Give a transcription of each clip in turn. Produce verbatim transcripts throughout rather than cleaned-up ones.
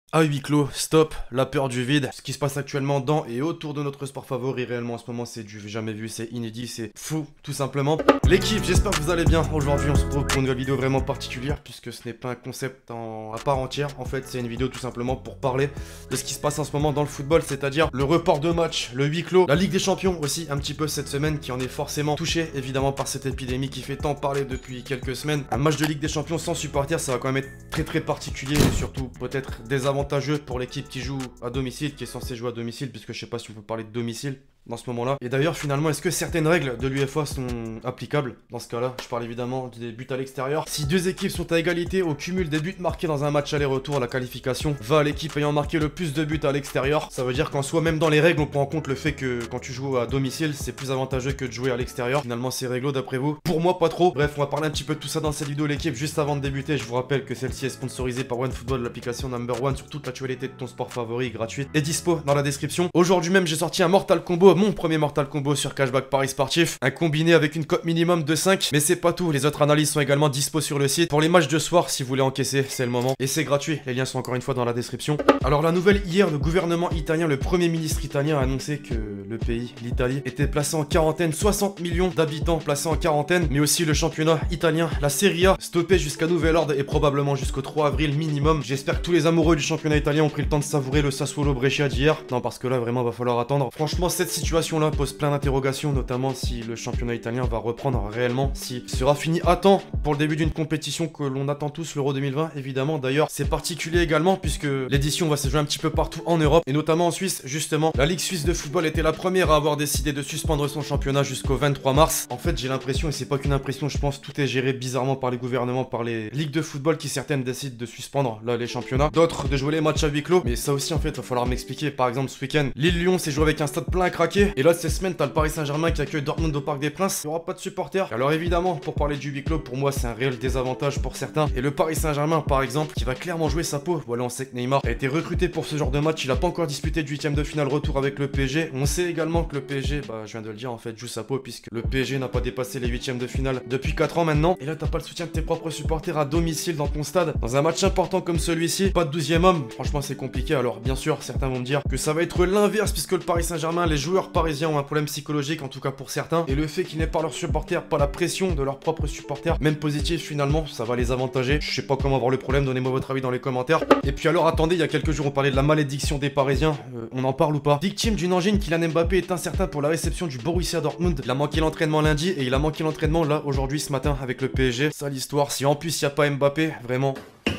À huis clos, stop, la peur du vide. Ce qui se passe actuellement dans et autour de notre sport favori, réellement en ce moment, c'est du jamais vu, c'est inédit, c'est fou, tout simplement. L'équipe, j'espère que vous allez bien. Aujourd'hui, on se retrouve pour une nouvelle vidéo vraiment particulière, puisque ce n'est pas un concept en... à part entière. En fait, c'est une vidéo tout simplement pour parler de ce qui se passe en ce moment dans le football, c'est-à-dire le report de match, le huis clos, la Ligue des Champions aussi, un petit peu cette semaine, qui en est forcément touchée, évidemment, par cette épidémie qui fait tant parler depuis quelques semaines. Un match de Ligue des Champions sans supporters, ça va quand même être très très particulier, et surtout peut-être désavantageux pour l'équipe qui joue à domicile, qui est censée jouer à domicile, puisque je sais pas si on peut parler de domicile dans ce moment-là. Et d'ailleurs, finalement, est-ce que certaines règles de l'U E F A sont applicables dans ce cas-là? Je parle évidemment des buts à l'extérieur. Si deux équipes sont à égalité au cumul des buts marqués dans un match aller-retour, la qualification va à l'équipe ayant marqué le plus de buts à l'extérieur. Ça veut dire qu'en soi, même dans les règles, on prend en compte le fait que quand tu joues à domicile, c'est plus avantageux que de jouer à l'extérieur. Finalement, c'est réglo d'après vous? Pour moi, pas trop. Bref, on va parler un petit peu de tout ça dans cette vidéo, l'équipe. Juste avant de débuter, je vous rappelle que celle-ci est sponsorisée par OneFootball, l'application number one sur toute l'actualité de ton sport favori, gratuite et dispo dans la description. Aujourd'hui même, j'ai sorti un Mortal Combo, mon premier Mortal Combo sur Cashback Paris Sportif, un combiné avec une cote minimum de cinq, mais c'est pas tout, les autres analyses sont également dispo sur le site. Pour les matchs de soir, si vous voulez encaisser, c'est le moment, et c'est gratuit, les liens sont encore une fois dans la description. Alors la nouvelle hier, le gouvernement italien, le premier ministre italien a annoncé que le pays, l'Italie, était placé en quarantaine, soixante millions d'habitants placés en quarantaine, mais aussi le championnat italien, la Serie A, stoppé jusqu'à nouvel ordre et probablement jusqu'au trois avril minimum. J'espère que tous les amoureux du championnat italien ont pris le temps de savourer le Sassuolo Brescia d'hier. Non, parce que là vraiment va falloir attendre. Franchement, cette situation là pose plein d'interrogations, notamment si le championnat italien va reprendre réellement, s'il sera fini à temps pour le début d'une compétition que l'on attend tous, l'Euro deux mille vingt évidemment. D'ailleurs, c'est particulier également puisque l'édition va se jouer un petit peu partout en Europe et notamment en Suisse. Justement, la Ligue suisse de football était la première à avoir décidé de suspendre son championnat jusqu'au vingt-trois mars. En fait, j'ai l'impression, et c'est pas qu'une impression, je pense, tout est géré bizarrement par les gouvernements, par les ligues de football qui certaines décident de suspendre là les championnats, d'autres de jouer les matchs à huis clos. Mais ça aussi en fait, va falloir m'expliquer. Par exemple, ce week-end, Lille-Lyon s'est joué avec un stade plein à craquer, et là cette semaine, t'as le Paris Saint-Germain qui accueille Dortmund au Parc des Princes. Il n'y aura pas de supporters. Alors évidemment, pour parler du huis clos, pour moi, c'est un réel désavantage pour certains. Et le Paris Saint-Germain, par exemple, qui va clairement jouer sa peau. Voilà, on sait que Neymar a été recruté pour ce genre de match. Il a pas encore disputé du huitième de finale retour avec le P S G. On sait également que le P S G, bah je viens de le dire en fait, joue sa peau puisque le P S G n'a pas dépassé les huitièmes de finale depuis quatre ans maintenant. Et là, t'as pas le soutien de tes propres supporters à domicile dans ton stade. Dans un match important comme celui-ci, pas de douzième homme. Franchement, c'est compliqué. Alors bien sûr, certains vont me dire que ça va être l'inverse puisque le Paris Saint-Germain, les joueurs parisiens ont un problème psychologique, en tout cas pour certains. Et le fait qu'ils n'aient pas leurs supporters, pas la pression de leurs propres supporters, même positif finalement, ça va les avantager. Je sais pas comment avoir le problème, donnez-moi votre avis dans les commentaires. Et puis alors attendez, il y a quelques jours on parlait de la malédiction des Parisiens, euh, on en parle ou pas? Victime d'une angine, Kylian Mbappé est incertain pour la réception du Borussia Dortmund. Il a manqué l'entraînement lundi et il a manqué l'entraînement là aujourd'hui ce matin avec le P S G. Ça l'histoire, si en plus il n'y a pas Mbappé, vraiment...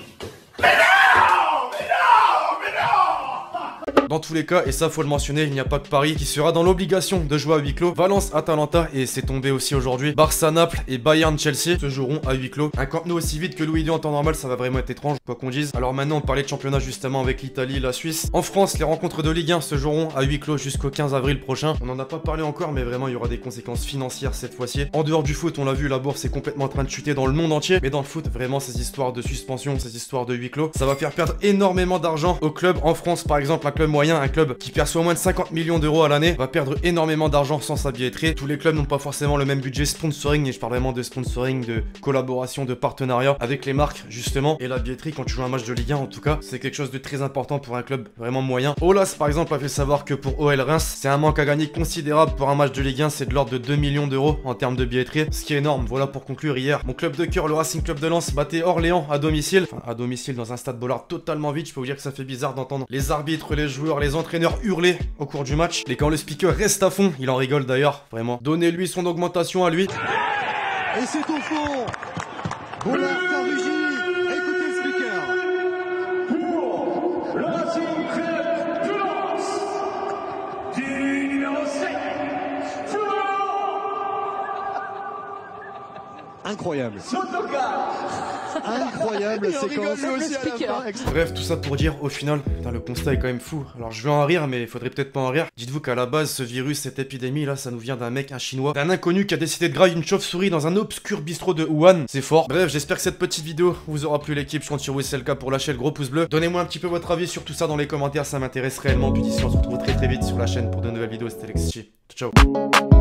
Dans tous les cas, et ça faut le mentionner, il n'y a pas que Paris qui sera dans l'obligation de jouer à huis clos. Valence, Atalanta, et c'est tombé aussi aujourd'hui, Barça, Naples et Bayern, Chelsea se joueront à huis clos. Un Camp Nou aussi vide que Louis deux en temps normal, ça va vraiment être étrange, quoi qu'on dise. Alors maintenant, on parlait de championnat justement avec l'Italie, la Suisse. En France, les rencontres de Ligue un se joueront à huis clos jusqu'au quinze avril prochain. On n'en a pas parlé encore, mais vraiment, il y aura des conséquences financières cette fois-ci. En dehors du foot, on l'a vu, la bourse est complètement en train de chuter dans le monde entier. Mais dans le foot, vraiment, ces histoires de suspension, ces histoires de huis clos, ça va faire perdre énormément d'argent aux clubs. En France, par exemple, un club moyen, un club qui perçoit moins de cinquante millions d'euros à l'année, va perdre énormément d'argent sans sa billetterie. Tous les clubs n'ont pas forcément le même budget sponsoring, et je parle vraiment de sponsoring, de collaboration, de partenariat avec les marques, justement. Et la billetterie, quand tu joues un match de Ligue un, en tout cas, c'est quelque chose de très important pour un club vraiment moyen. Olas, par exemple, a fait savoir que pour O L Reims, c'est un manque à gagner considérable pour un match de Ligue un, c'est de l'ordre de deux millions d'euros en termes de billetterie, ce qui est énorme. Voilà pour conclure hier. Mon club de cœur, le Racing Club de Lens, battait Orléans à domicile. Enfin, à domicile dans un stade Bollard totalement vide. Je peux vous dire que ça fait bizarre d'entendre les arbitres, les joueurs, les entraîneurs hurler au cours du match. Et quand le speaker reste à fond, il en rigole d'ailleurs, vraiment. Donnez-lui son augmentation à lui. Et c'est au fond. Bollard, Carugi, écoutez le speaker. Pour le Racing Club de Lens, du numéro sept, Florent. Incroyable. Autocar. Incroyable séquence. Bref, tout ça pour dire, au final, putain, le constat est quand même fou. Alors je vais en rire, mais il faudrait peut-être pas en rire. Dites-vous qu'à la base, ce virus, cette épidémie là, ça nous vient d'un mec, un chinois, d'un inconnu qui a décidé de grailler une chauve-souris dans un obscur bistrot de Wuhan. C'est fort. Bref, j'espère que cette petite vidéo vous aura plu, l'équipe. Je compte sur vous, c'est le cas, pour lâcher le gros pouce bleu. Donnez-moi un petit peu votre avis sur tout ça dans les commentaires, ça m'intéresse réellement. Puis d'ici, on se retrouve très très vite sur la chaîne pour de nouvelles vidéos. C'était Lexchi. Ciao.